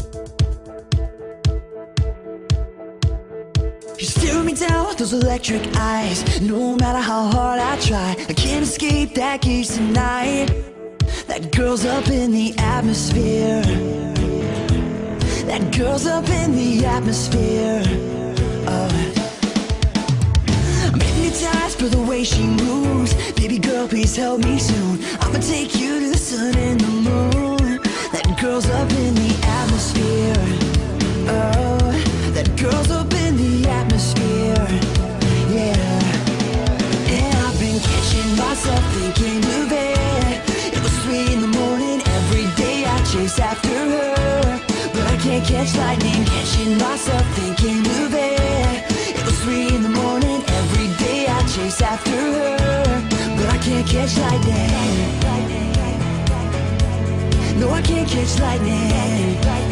You stare me down with those electric eyes. No matter how hard I try, I can't escape that gaze tonight. That girl's up in the atmosphere. That girl's up in the atmosphere. I'm hypnotized by the way she moves. Baby girl, please help me soon. I'ma take you to the sun and the moon. That girl's up in the atmosphere. Oh, that girl's up in the atmosphere. Yeah. And I've been catching myself thinking of it. It was 3 in the morning, every day I chase after her. But I can't catch lightning, catching myself thinking of it. It was 3 in the morning, every day I chase after her. But I can't catch lightning. No, I can't catch lightning.